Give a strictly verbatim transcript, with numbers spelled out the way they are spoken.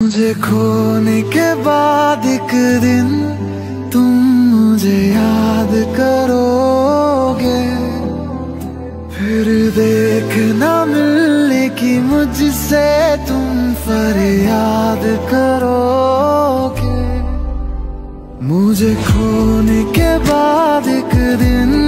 मुझे खोने के बाद एक दिन तुम मुझे याद करोगे, फिर देखना मिलने की मुझसे तुम फरियाद करोगे। मुझे खोने के बाद एक दिन